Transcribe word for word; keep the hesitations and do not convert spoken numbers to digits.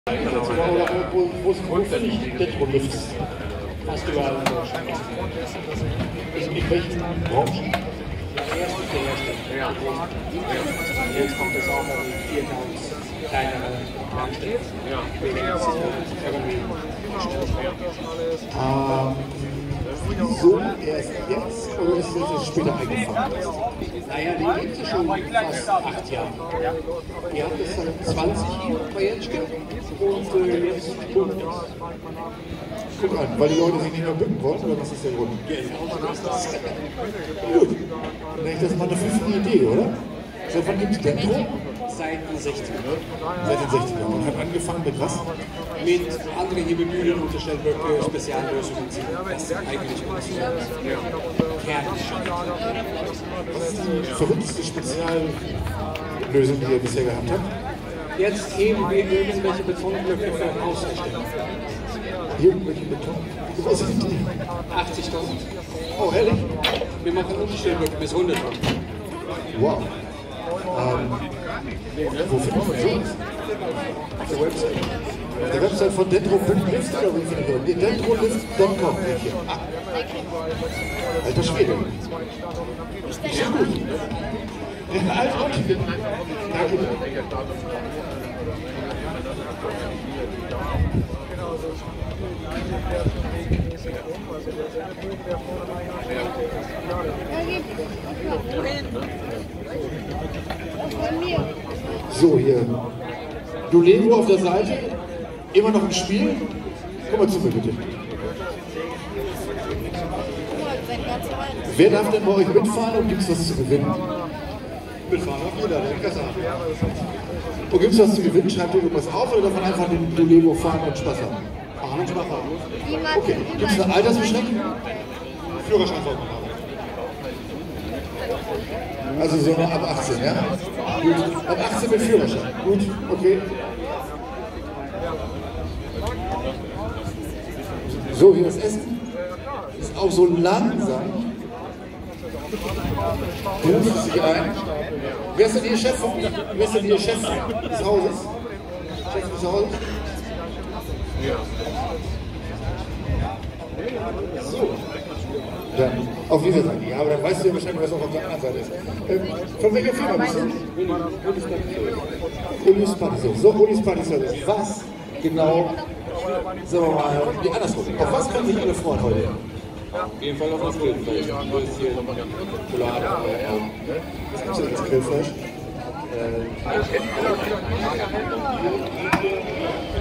Oder wo, wo, wo finde ich Deadlifts? Fast überall in Deutschland. In, in welchen Branchen? Der erste, der erste. Ja. Jetzt kommt es auch an die vier ganz kleinere Tankstellen. Ja. Ähm, wieso erst jetzt oder ist es später eingefangen? Naja, die gibt es schon fast acht Jahre. Die hat es seit zwanzig hier bei Jetschke und äh, jetzt bunt es. Guck an, weil die Leute sich nicht mehr bücken wollen, oder was ist der Grund? Gut, dann denke ich, das ist mal eine fünfte Idee, oder? Seit wann gibt es Dentro? Seit den sechzigern. Seit den sechzigern. Und hat angefangen mit was? Mit anderen Hebebühnen, Unterstellböcke, Speziallösungen, was eigentlich alles so kernig scheint. Was ist die verrückteste Speziallösung, die ihr bisher gehabt habt? Jetzt heben wir irgendwelche Betonblöcke für ein Haus erstellen. Irgendwelche Beton? Wie groß sind die? achtzigtausend. Oh, ehrlich? Wir machen Unterstellböcke bis hundert. Wow. Ähm, wo findet man sowas? Auf der Website. Auf der Website von Dentro Punkt lift oder wie findet man? Nee, dentrolift Punkt com. Ah. Alter Schwede. Sehr gut. Ja, alter Schwede. Danke. So, hier. Dulego auf der Seite. Immer noch im Spiel. Komm mal zu mir, bitte. Wer darf denn bei euch mitfahren und gibt es was zu gewinnen? Mitfahren darf jeder, der Interesse hat. Und gibt es was zu gewinnen? Schreibt ihr irgendwas auf oder darf man einfach den Dulego fahren und Spaß haben? Fahren und Spaß haben. Okay. Gibt es eine Altersbeschränkung? Führerschein sollten wir haben. Also so nur ab achtzehn, ja? Gut. Ab achtzehn mit Führerschein. Gut, okay. So, hier das Essen. Ist auch so langsam. Ruft sich ein. Wer ist denn Ihr Chef? Wer ist denn Ihr Chef des Hauses? Chef des Hauses? So. Dann auf dieser Seite. Ja, aber dann weißt du ja wahrscheinlich, was auch auf der anderen Seite ist. Ähm, von welcher Firma bist du? Ulis Patisserie. So, Ulis Patisserie. Was genau, sagen wir mal, die andersrum. Auf was können sich alle freuen heute? Auf jeden Fall auf das Grillfleisch. Würstchen, Schokolade. Was gibt es denn als Grillfleisch?